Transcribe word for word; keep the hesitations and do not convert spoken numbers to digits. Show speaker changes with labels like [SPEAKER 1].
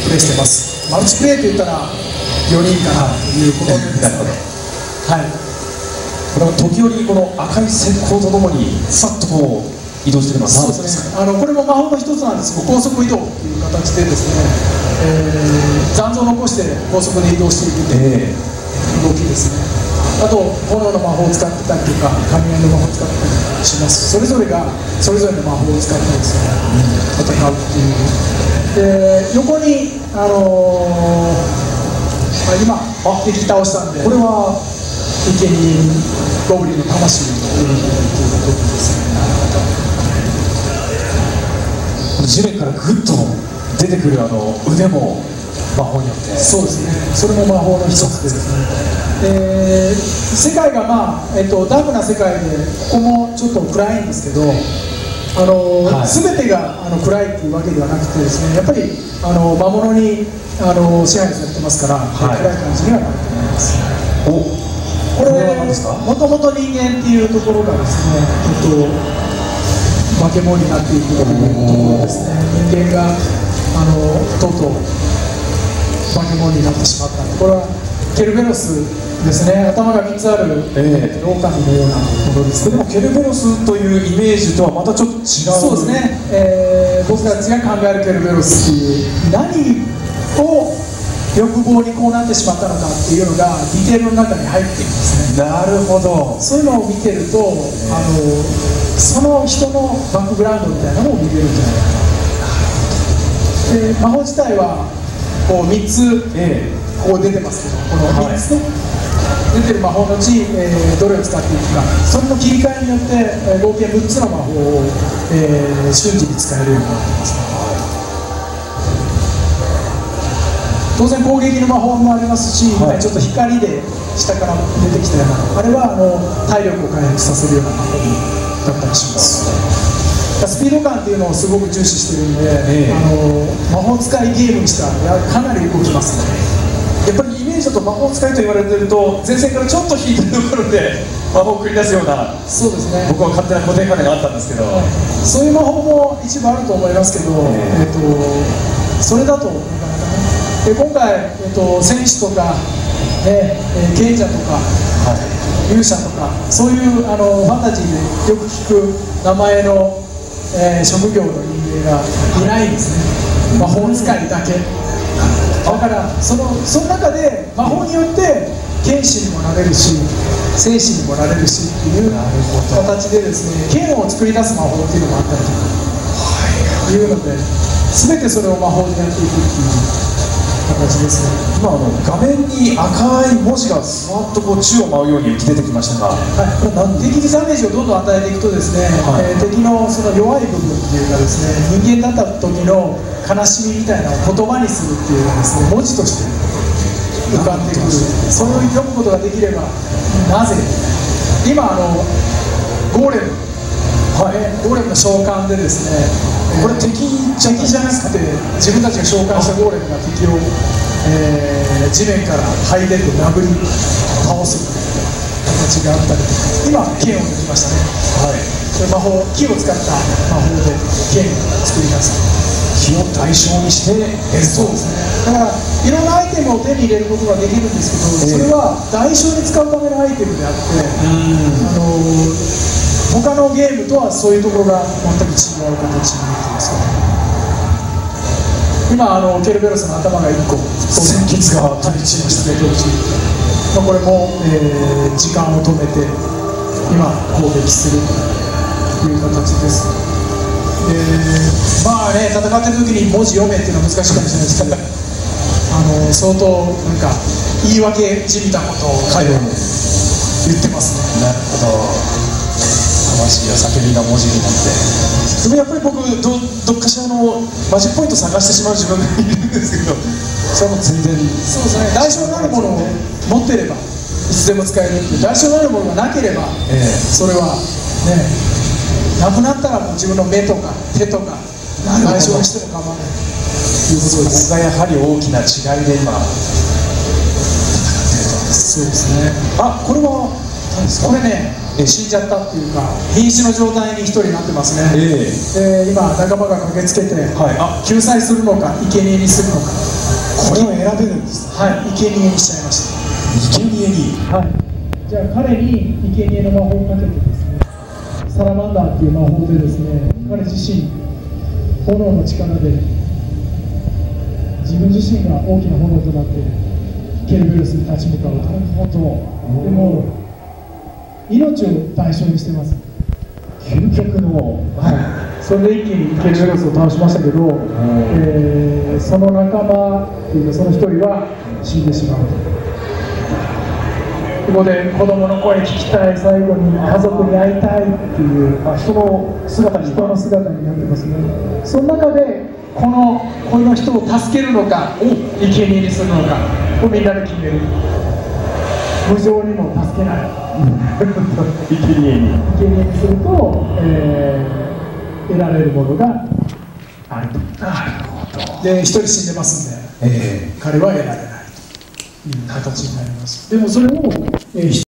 [SPEAKER 1] プレイしてます。マルチプレイといったらよにんかなということですね。はい、
[SPEAKER 2] これは時折この赤い石膏とともにさっとこう移動してるのは何ですか？
[SPEAKER 1] あのこれも魔法の一つなんですが、高速移動という形でですね、えー、残像を残して高速で移動していくという動きですね。あと炎の魔法を使ってたりとか雷の魔法を使ったりします。それぞれがそれぞれの魔法を使ってですね、戦うっていう。で横にあのー、今敵倒したんで、これは生贄ゴブリンの魂を入れているということですね。
[SPEAKER 2] 地面からグッと出てくるあの腕も魔法によって。
[SPEAKER 1] そうですね、それも魔法の一つですね。えー、世界が、まあえっと、ダークな世界で、ここもちょっと暗いんですけど、あの、はい、全てがあの暗いっていうわけではなくてですね、やっぱりあの魔物にあの支配されてますから、はい、暗い感じにはなると思います。おこれもともと人間っていうところがですね、えっと化け物になっていくというところですね。人間があのとうとう化け物になってしまった。これはケルベロスですね。頭がみっつある、えー、狼のようなものです。
[SPEAKER 2] でもケルベロスというイメージとはまたちょっと違う。
[SPEAKER 1] そうですね、えー、僕たちが考えるケルベロスっていう何を欲望にこうなってしまったのかっていうのがディテールの中に入っているんですね。
[SPEAKER 2] なるほど。
[SPEAKER 1] そういうのを見てると、あのその人のバックグラウンドみたいなのを見れるんじゃないかな。で魔法自体はこうみっつ、えー、こう出てますけど、このみっつね、はい、出てる魔法のうち、えー、どれを使っていくか、それの切り替えによって、えー、合計むっつの魔法を、えー、瞬時に使えるようになっています。当然攻撃の魔法もありますし、はい、ちょっと光で下から出てきたような、あれはあの体力を回復させるような魔法だったりします。スピード感っていうのをすごく重視してるんで、えー、あの魔法使いゲームにしたらかなり動きますね。
[SPEAKER 2] やっぱりイメージだと魔法使いと言われてると前線からちょっと引いてるところで魔法を繰り出すような、
[SPEAKER 1] そうですね、
[SPEAKER 2] 僕は勝手な固定観念があったんですけど、はい、
[SPEAKER 1] そういう魔法も一部あると思いますけど、えー、えーとそれだとなかなかね。で今回、えー、と戦士とか、ねえー、賢者とか、はい、勇者とか、そういうあのファンタジーでよく聞く名前の、えー、職業の人間がいないんですね。魔法使いだけ。だからそのその中で魔法によって剣士にもなれるし戦士にもなれるしっていう形でですね、剣を作り出す魔法っていうのもあったりとかいうので、全てそれを魔法でやっていくっていう形ですね。
[SPEAKER 2] 今あの画面に赤い文字がスワッとこう宙を舞うように出てきましたが、はい、
[SPEAKER 1] これなん敵にダメージをどんどん与えていくとですね、はい、えー、敵のその弱い部分っていうかですね、人間だった時の悲しみみたいなのを言葉にするっていうのがですね、文字として浮かんでくる。それを読むことができれば、なぜ今あのゴーレム、はい、ゴーレムの召喚でですね、これ敵敵じゃなくて自分たちが召喚したゴーレムが敵を、えー、地面から這い出て殴り倒す形があったりとか、今剣を抜きましたね。はい、魔法、木を使った魔法で剣を作り出す。
[SPEAKER 2] 木を代償にして演奏。
[SPEAKER 1] そうですね。だからいろんなアイテムを手に入れることができるんですけど、それは代償に使うためのアイテムであって、あの他のゲームとはそういうところが全く違う形になってます。今あのケルベロスの頭がいっこ
[SPEAKER 2] 鮮血が飛び散りましたね。
[SPEAKER 1] まあ、これも、えー、時間を止めて今攻撃するという形です。えー、まあね、戦ってる時に文字読めっていうのは難しいかもしれないですけどあの相当なんか言い訳じみたことを彼は言ってますね。
[SPEAKER 2] なるほど。魂や叫びが文字になって、でもやっぱり僕 ど, どっかしらのマジックポイントを探してしまう自分がいるんですけど、それはもう全然
[SPEAKER 1] そうですね、代償になるものを持ってればいつでも使えるっていう、代償になるものがなければ、えー、それはね、なくなったらもう自分の目とか手とか代償にしても構わないということです。
[SPEAKER 2] ここがやはり大きな違いで今
[SPEAKER 1] そうですね。あ、これは何ですか？これね、死んじゃったっていうか瀕死の状態に一人になってますね。えー、今仲間が駆けつけて、はい、あ救済するのか生贄にするのか
[SPEAKER 2] これを選べるんです。
[SPEAKER 1] はい、生贄にしちゃいました。
[SPEAKER 2] 生贄に、
[SPEAKER 1] はい、じゃあ彼に生贄の魔法をかけてですね、サラマンダーっていう魔法でですね、彼自身炎の力で自分自身が大きな炎となってケルベロスに立ち向かうと、本当でも命を対象にしてます。
[SPEAKER 2] 究極の、
[SPEAKER 1] はい、それで一気にケルベロスを倒しましたけど、えー、その仲間っていうかその一人は死んでしまうと。ここで子供の声聞きたい、最後に家族に会いたいっていう、あ、人の姿に人の姿になってますね。その中でこのこの人を助けるのか生贄にするのかをみんなで決める。無情にも助けない
[SPEAKER 2] 生贄に
[SPEAKER 1] 生贄にすると、えー、得られるものがあると。
[SPEAKER 2] なるほど。
[SPEAKER 1] で一人死んでますんで、
[SPEAKER 2] えー、
[SPEAKER 1] 彼は得られないという形になります。でもそれを、えー